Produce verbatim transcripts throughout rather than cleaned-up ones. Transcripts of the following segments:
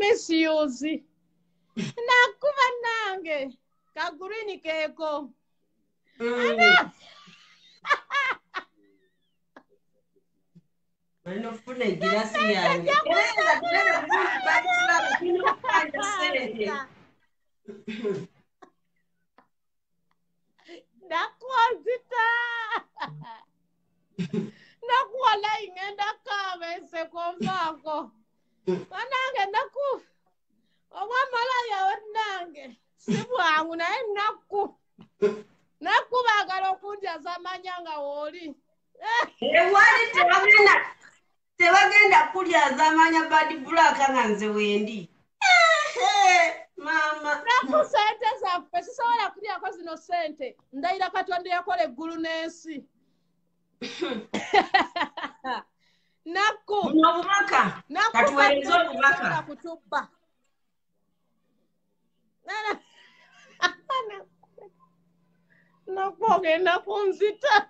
misuse. Nakuba nange. Kagurini keko. Ana. Bueno, fune girasi yange. Tereza, tereza, bulungi bali fulani kino kanja sente. Nakwazita. Nakwala ingenda kabe se konfako. Banange naku. Owa malaya wanange. Sibwangu na naku. Naku bagalo kunja zamanyanga woli. Eh wali tewagenda. Tewagenda kulya zamanya bad black nga nze wendi. Eh mama. Naku sente zaffe sisobola kulya ko zino sente. Ndayira Katonda yakola eggulu n'ensi. Naku. Muno bubaka. Katuweereze obubaka. Kutuba. Nana. Naku ogenda kunzita.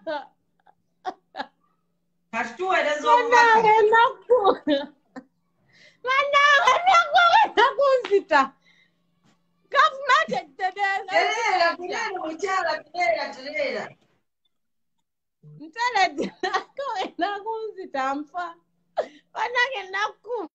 Katuweereze obubaka. Naku. Mananga naku ogenda kunzita. Government Terera, terera, mukyala, terera, terera. Ntele naku ogenda kunzita nfa. Banange naku.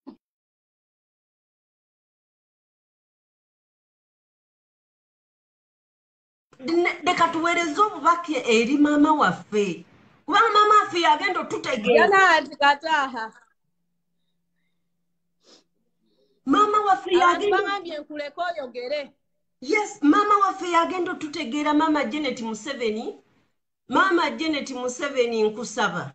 Leka tuweereze obubaka eri maama waffe. Kubanga maama waffe yagenda otutegeeza. Yana ati kataha. Maama waffe yagenda. Bangambye nkuleko oyogere. Yes, maama waffe yagenda otutegeera Maama Janet Museveni. Maama Janet Museveni nkusaba.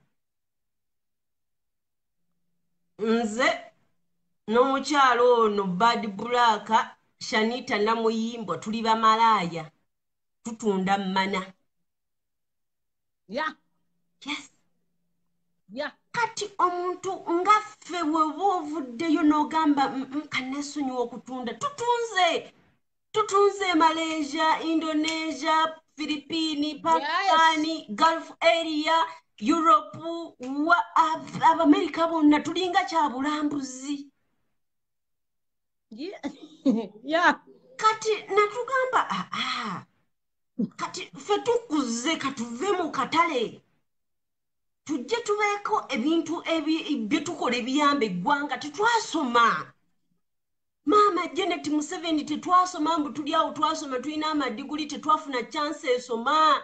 Nze n'omukyalo ono Bad Black Shanita Namuyimbo tuli bamalaaya. Tutunda mmana. Yeah. Yes. Yeah. Kati omuntu nga ffe bw'oba ovuddeyo n'ogamba kanneesonyiwa okutunda. Tutunze. Tutunze Malaysia, Indonesia, Philippines, Pakistan, yes. Gulf area, Europe, America bonna tulinga kya bulambuzi. Yeah. Yeah. Kati natugamba ah ah. Kati ffe tukuze katuve mu katale. Tujje tubeeko ebintu bye tukola ebiyamba eggwanga tetwasoma. Maama Janet Museveni tetwasoma mbu tuli awo twasoma tulina amadiguli tetwafuna chance esoma.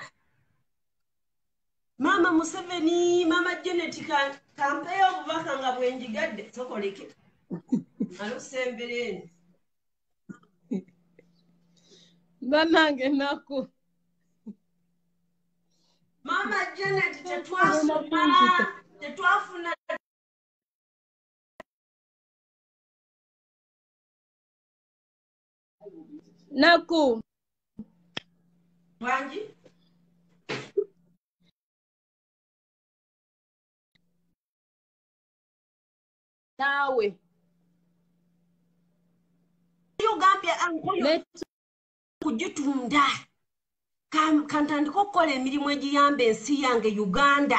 Maama Museveni, Maama Janet ka kampeyo obubaka nga bwenjigadde sokoleke. Alusembereni. Banange naku. Maama Janet tetwasoma tetwafuna Naku. Wanji? Nawe. Yogambye ankoyo kujitunda. Kantandika okukola emirimu egiyamba ensi yange Uganda.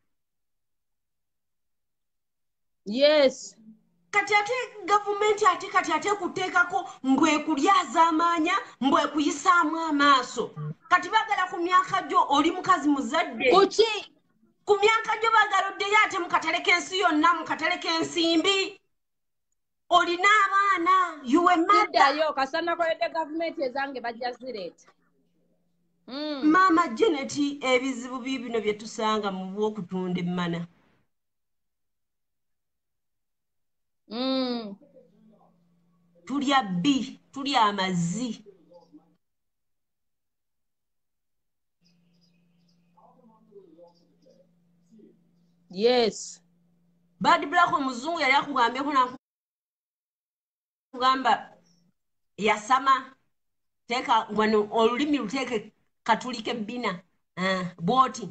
Yes. Kati ate gavumenti ate kati ate kuteekako mbwe kulyaza amaanya mbwe kuyisaamu amaaso. Kati bagala ku myaka gyo oli mukazi muzadde. Kuki? Ku myaka gyo bagala oddeyo ate mu katale k'ensi yonna mu katale k'ensimbi. Olina abaana yuwe madda. Yo kasana koledde gavumenti ezange bajja zireeta. Mm. Maama Janet ebizibu bibino bye tusanga mu bw'okutunda emmana. Mm. Tulya bbi, tulya amazzi. Yes. Bad Black omuzungu yali akugambye kuna kugamba yasama teka wano olulimi luteke katulike bina uh, boti.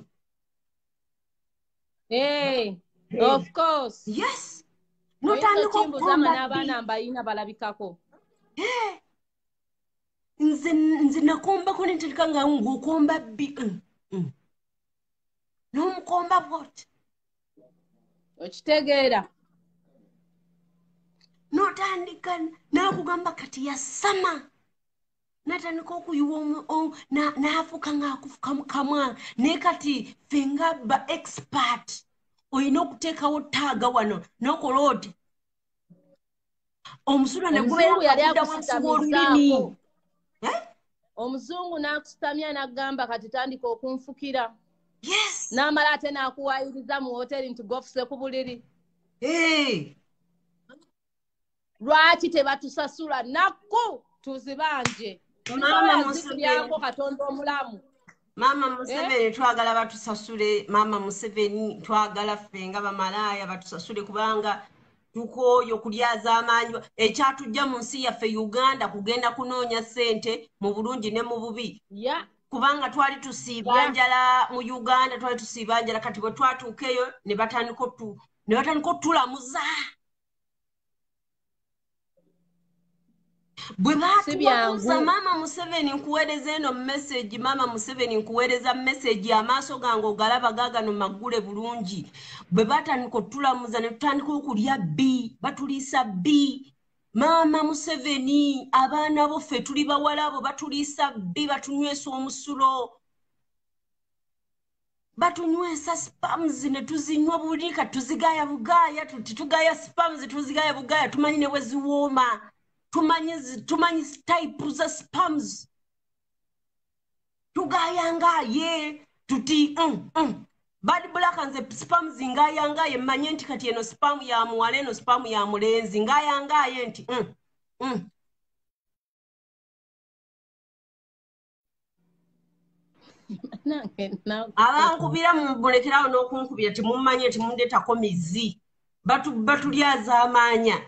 Hey, of course. Yes. Notandika okukomba n'abaana mbayina balabikako. Eh. Nze nze nakombako n'entereka nga ng'okomba bbi. Mm. Mm. N'omukomba bwoti. Okitegeera. Notandika natandika nakugamba kati yasama natandika okuyiwa n'afuuka ng'akufuka mu kamwa naye kati ffe nga ba expert olina okuteekawo taaga wano n'okola oti omusula ne gubeera ng'akudda wansi w'olulimi omuzungu n'akusitamya n'agamba kati tandika okunfukira yes n'amala ate n'akuwayiriza mu hoteri nti gofuse ku buliri hey. Lwaki tebatusasula nakku tuzibanje Mama Museveni katonda omulamu Mama Museveni twagala batusasule Mama Museveni twagala ffe nga bamalaaya batusasule kubanga tukoyo kulyaza amaanyi ekyatujja mu nsi yaffe Uganda kugenda kunoonya ssente mu bulungi ne mu bubi yeah. kubanga twali tusiiba njala yeah. mu Uganda twali tusiiba njala kati bwe twatuukeyo ne batandika tu ne batandika otulamuza bwe batuwabuuza Mama Museveni nkuweereza eno message Mama Museveni nkuweereza message amaaso gange ogalaba gaagano maggule bulungi bwe batandika otulamuza ne tutandika okulya bbi batuliisa bbi Mama Museveni abaana bo ffe tuli bawala abo batuliisa bbi batunywesa omusulo batunywesa spams ne tuzinywa buli kati tuzigaaya bugaaya tugaaya spams tuzigaaya bugaaya tumanyi ne bwe ziwooma tumanyi tumanyi type za spams tugayangaaye tuti mm, mm. Bad Black nze spams ngayangaaye mmanye nti kati eno spam ya muwala eno spam ya mulenzi ngayangaaye nti mm, mm. Abankubira mumulekerawo n'okunkubira temummanye temundeetako mizi batu batulyaza amaanya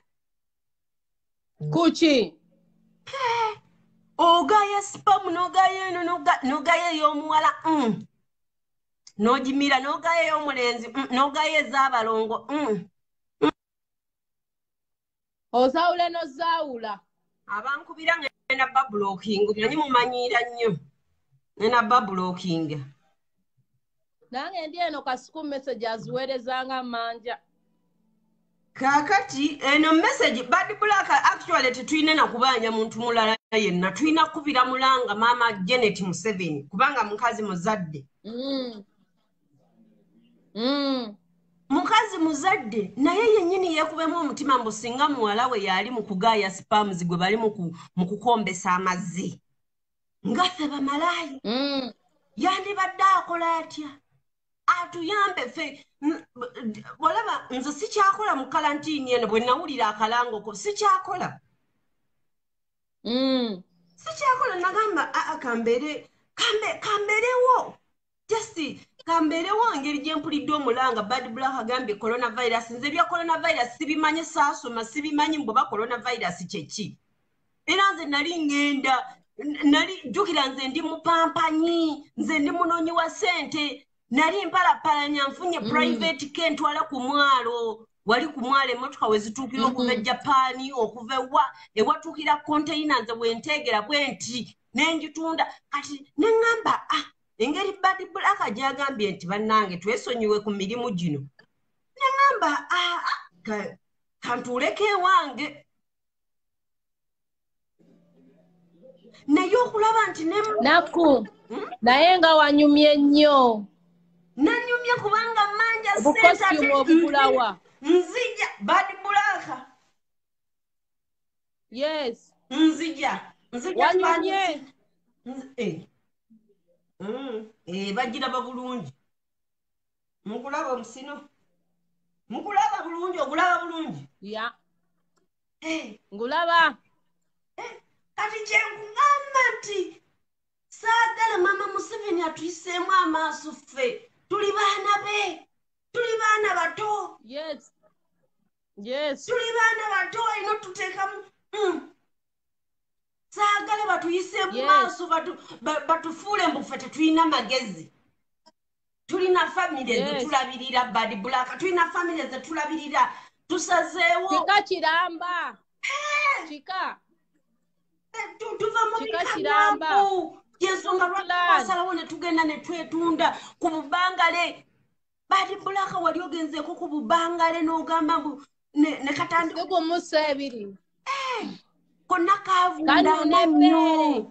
kuki ogaya spam nogaya eno nogaya ey'omuwala mm. nogimira nogaya ey'omulenzi mm. nogaya ez'abalongo mm. mm. ozawula nozaawula abankubira ngenda bablocking nanyi mumanyiira nnyo nena bablocking nange ndi eno kasiku message aziweerezanga manja kakati eno message Bad Black actually tetuyina na kubanja muntu mulala yenna tuyina kubira mulanga Mama Janet Museveni kubanga mukazi muzadde mm. mm. mukazi muzadde naye yennyini yeekubemu omutima mbu singa muwala we yali mu kugaaya spams gwe bali mu kukombesa amazzi ngaffe bamalaayi mm. yandibadde akola atya atuyambe ffe olaba nze sikyakola mu kalantiini eno bwe nawulira akalango ko sikyakola mm. sikyakola nagamba aa kambere kambe kamberewo just kamberewo engeri gye mpulidde omulanga Bad Black agambye coronavirus nze bya coronavirus sibimanyi saasoma sibimanyi mbwe ba coronavirus kyeki era nze nali ngenda nali jjukira nze ndi mupampanyi nze ndi munoonyi wa ssente nali mpalapalanya nfunye mm. private ke ntwala ku mwalo wali ku mwalo emmotoka we zituukira mm -hmm. okuva e Japaani okuva ewa ewatuukira container nze bwenteegera bwe nti n'engitunda kati ne ŋŋamba ah engeri Bad Black gy'agambye nti bannange twesonyiwe ku mirimu gino ne ŋŋamba ah ka, kantuuleko ewange naye okulaba nti ne naku hmm? naye nga wanyumye nnyo nanyumye kubanga manja sente obugulawa nzija Bad Black yes nzija nzija wanyumye eh mm eh bagira babulungi mukulaba omusino mukulaba bulungi ogulaba bulungi ya eh ngulaba eh kati kyengamba nti saagala Mama Museveni atuyiseemu amaaso ffe tuli baana be tuli baana bato yes yes tuli baana bato ino tuteekamu mm. saagala batuyiseemu yes. maaso batufuule mbu ffe tetulina magezi tulina famire yes. zetulabirira Bad Black tulina famire zetulabirira tusazeewo kika kiramba hey. kika tuva mu bikagamba yensonga lwasalawo ne tugenda ne twetunda ku bubangale Bad Black wali ogenzeeko ku bubangale n'ogamba mbu ne katandika ku musa ebiri konna kavunda nnyo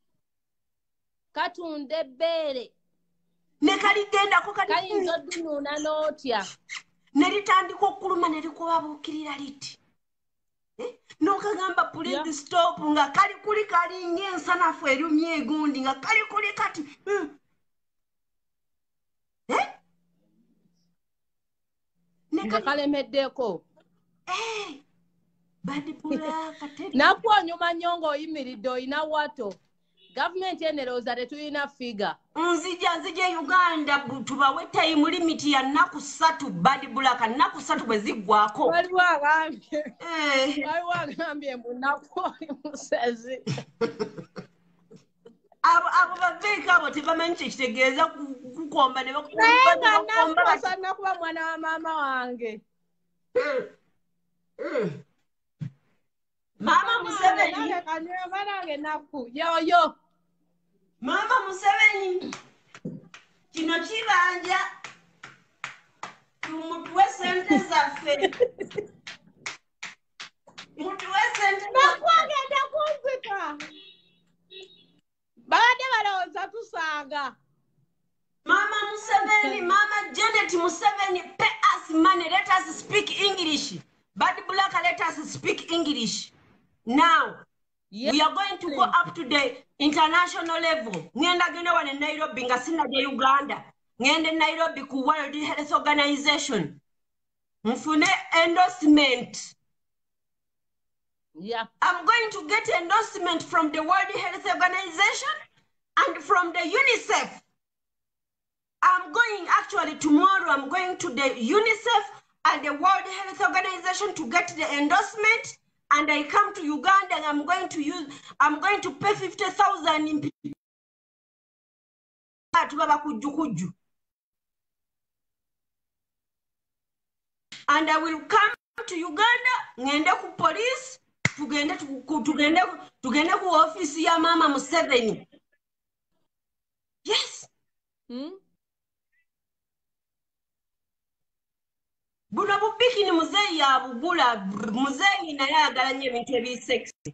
katunda ebbeere ne kaligendako kayinza oddinuuna n'otya ne litandika okuluma ne likubabuukirira liti n'okagamba pulizi stop nga kali kuli kalinga ensanafu erumye egundi nga kali kuli kati nga kalemeddeko badibulaka naku onyuma nnyo ng'oyimiridde olina wato gavumenti enerowooza tetulina figa nzija nzija e uganda tubawe time limit ya nnaku ssatu badibulaka nnaku ssatu bwe ziggwako waliwo agambye waliwo agambye mbu nnaku oli musezi abo baveeko abo tebamanyi kyekitegeeza kukomba ne naye nga nakukosa nakuba mwana wa maama wange Mama Museveni kanywa nange naku yoyo Mama Museveni kino kibanja tumutuwe sente zaffe mutuwe sente nakwagenda kunzika babadde balowooza tusaaga Mama Museveni Mama Janet Museveni pay us money let us speak English Bad Black let us speak English now yes. We are going to go up to the international level. Ngenda genda wane Nairobi nga sinajja Uganda. Ngende Nairobi ku World Health Organization. Mfune endorsement. Yeah. I'm going to get endorsement from the World Health Organization and from the UNICEF. I'm going actually tomorrow I'm going to the UNICEF and the World Health Organization to get the endorsement. And I come to Uganda and I'm going to use, I'm going to pay fifty thousand in and I will come to Uganda, ngende ku police, tugende tugende tugende ku office ya Mama Museveni. Yes. Hmm? Buno bubiki ni muzeeyi abugula muzeeyi naye ayagala nnyo ebintu ebisexy.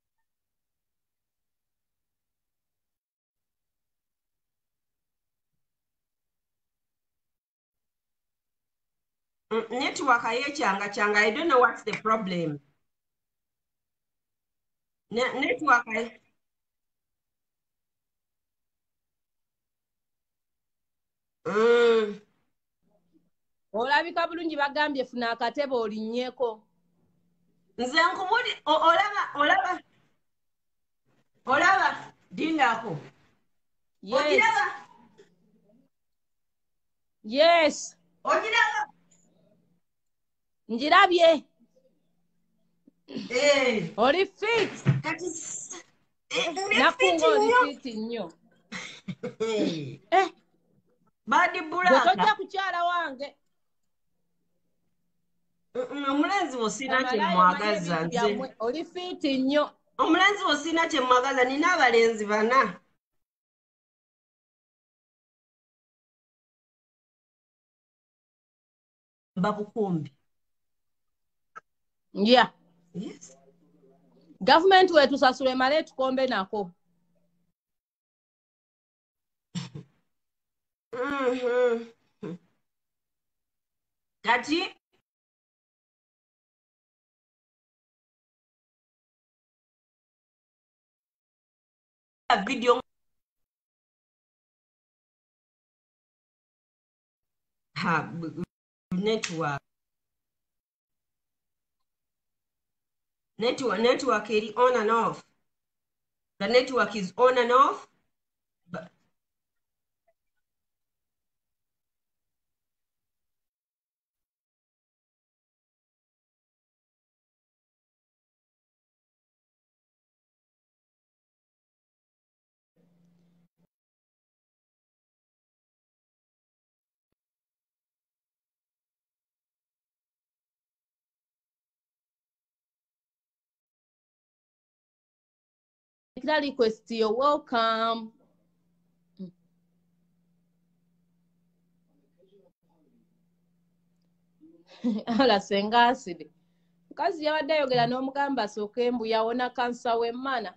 Network yekyanga kyanga I don't know what's the problem. Ne network I Mm. Olabika bulungi bagambye funa akatebe olinnyeko. Nze nkubuli olaba olaba olaba dingako. Yes. Ogiraba? Yes. Ogiraba? Njirabye. Eh. Oli fit. Kati nakunga oli fit nnyo. Eh. Badi bulaka. Tojja kukyala wange. Omulenzi wosina kye mwagaza nze. Oli fit nnyo. Omulenzi wosina kye mwagaza nina abalenzi bana. Babukumbi. Yeah. Yes. Government wetu sasule male tukombe nako. Mhm. Kati video ha network network network is on and off. The network is on and off. But request, you're welcome. Ala senga asidi. Mukazi yabadde ayogera n'omugamba asooka embu yawona kansa w'emmana.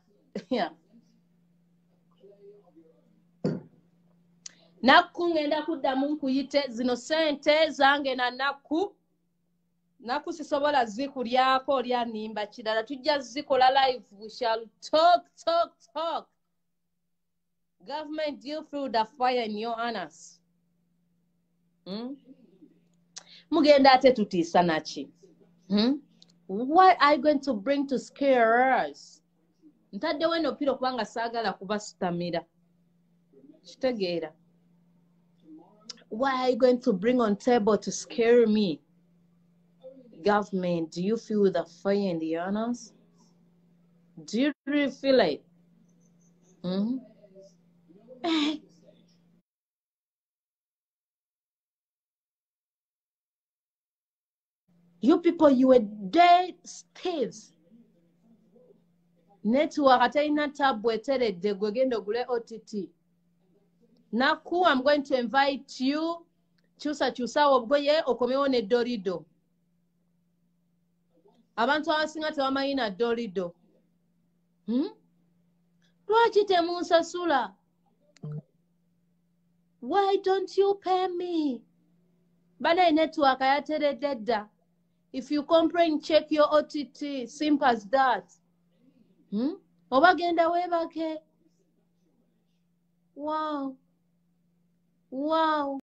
Nakku ngenda kuddamu nkuyite zino ssente zange na Nakku. Nakku sisobola zikulyako olya nnimba kirala. Tujja zikola live. We shall talk, talk, talk. Government deal through the fire in your anus. Hmm? Mugenda ate tutiisa naki? Hmm? What are you going to bring to scare us? Ntaddewo eno piro kubanga saagala kubasitamira. Kitegeera. What are you going to bring on table to scare me? Government, do you feel the fire in the anus? Do you really feel it? Hmm? You people, you were dead thieves. Network atayina tabu eteredde gwe genda ogule O T T. Nakku, I'm going to invite you. Chusa chusa obugoye okomewo ne Dorido. Abantu abasinga tebamanyi na Dorido. Hmm? Lwaki temunsasula? Why don't you pay me? Bana network ayateredde dda. If you complain, check your O T T. Simple as that. Hmm? Obagenda webake. Wow. Wow.